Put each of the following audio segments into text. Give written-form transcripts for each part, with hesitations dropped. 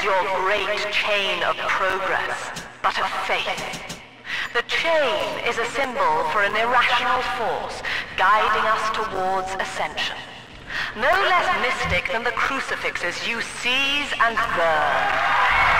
your great chain of progress, but of faith. The chain is a symbol for an irrational force guiding us towards ascension. No less mystic than the crucifixes you seize and burn.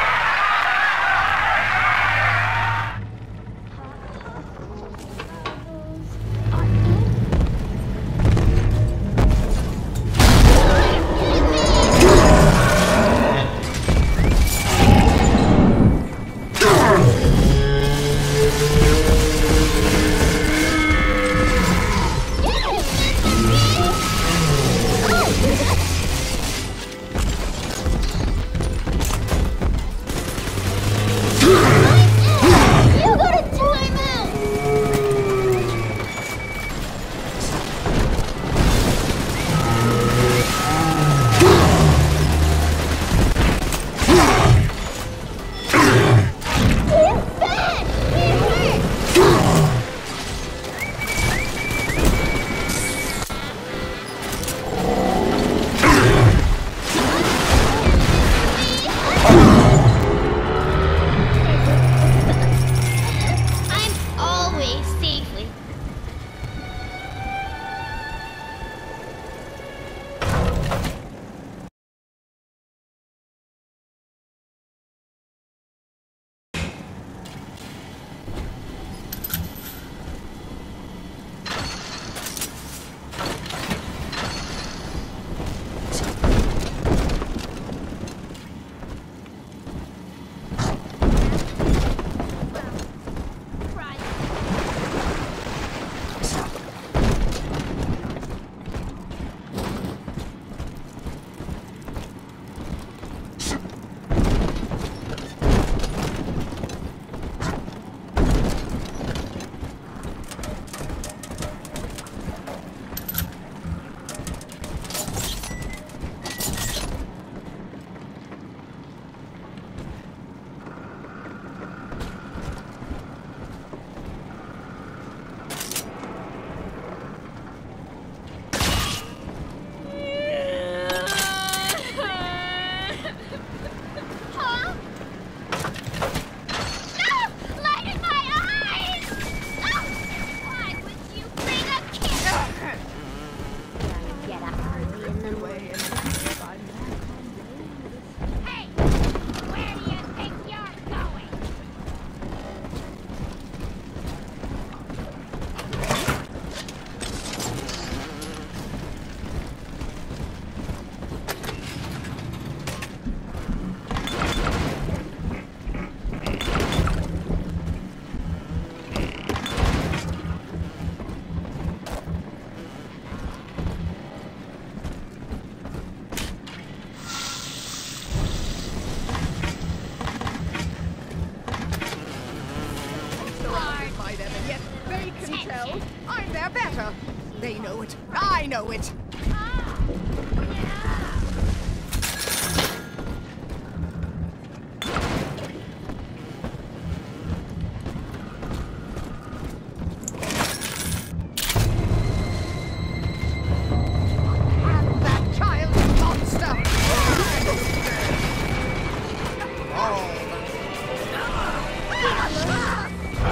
They know it. I know it.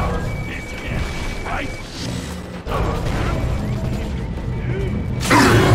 Right?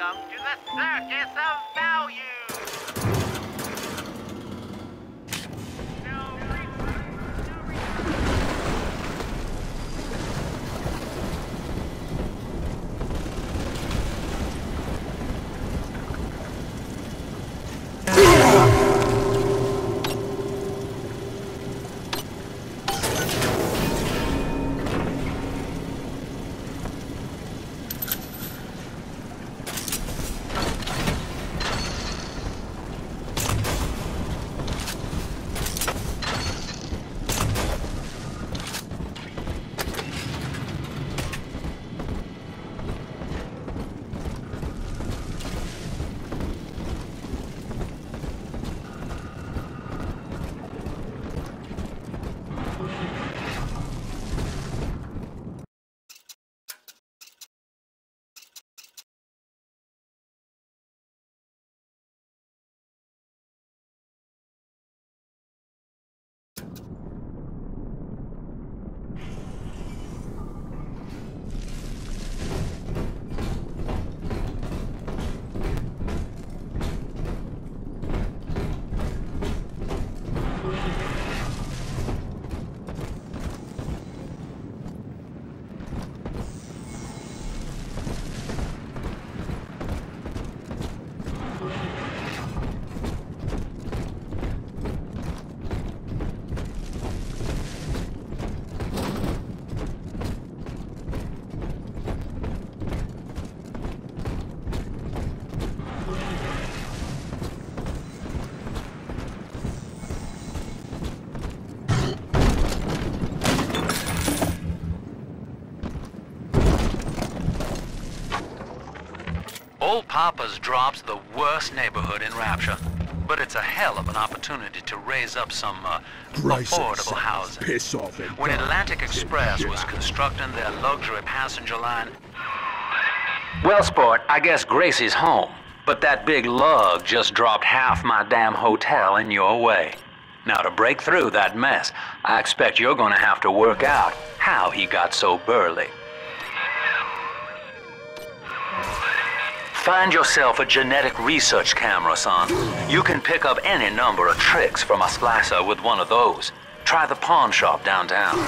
Welcome to the Circus of Value! Old Papa's Drop's the worst neighborhood in Rapture, but it's a hell of an opportunity to raise up some affordable housing. Piss off and When Atlantic Express was constructing their luxury passenger line... Well, sport, I guess Gracie's home, but that big lug just dropped half my damn hotel in your way. Now, to break through that mess, I expect you're gonna have to work out how he got so burly. Find yourself a genetic research camera, son. You can pick up any number of tricks from a splicer with one of those. Try the pawn shop downtown.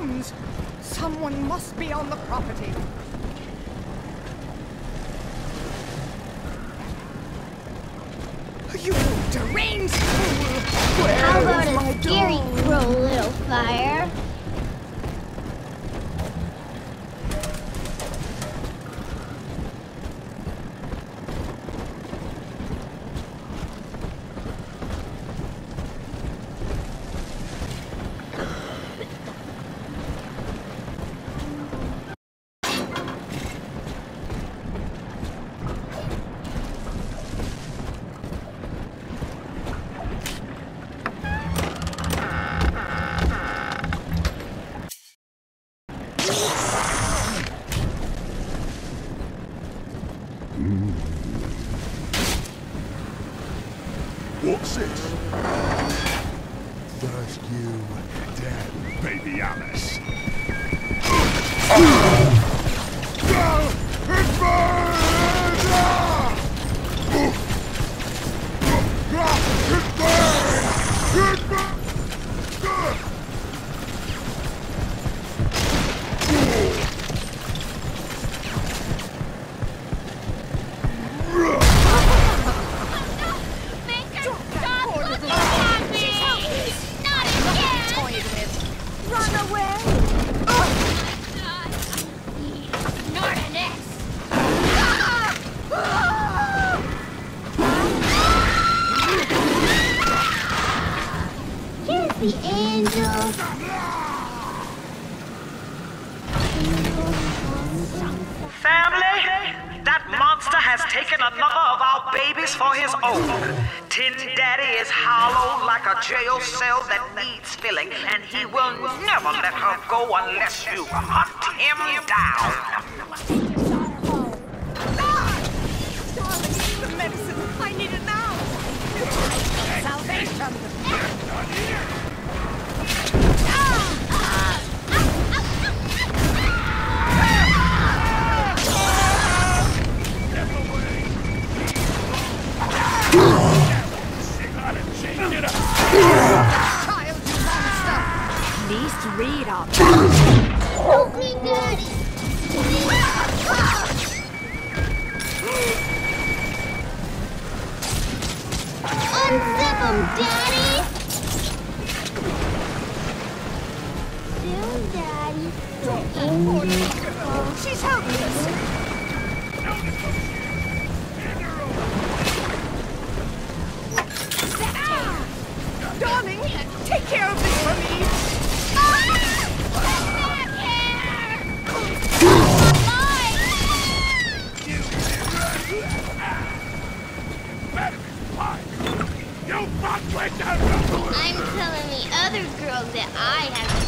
bones! Someone must be on the property. You deranged fool! How Where about is my a scary dog? crow, little fire? What's this? First you, then baby Alice. It burns! It burns! It burns! The angel. Family, that monster has taken another of our babies for his own. Tin Daddy is hollow like a jail cell that needs filling, and he will never let her go unless you hunt him down. Darling, the medicine! I need it now! Salvation! Child, you monster! Please read up. Help me, Daddy. Unzip him, Daddy. Soon, Daddy. The angel. She's helpless! Darling, take care of this for me! I'm telling the other girls that I have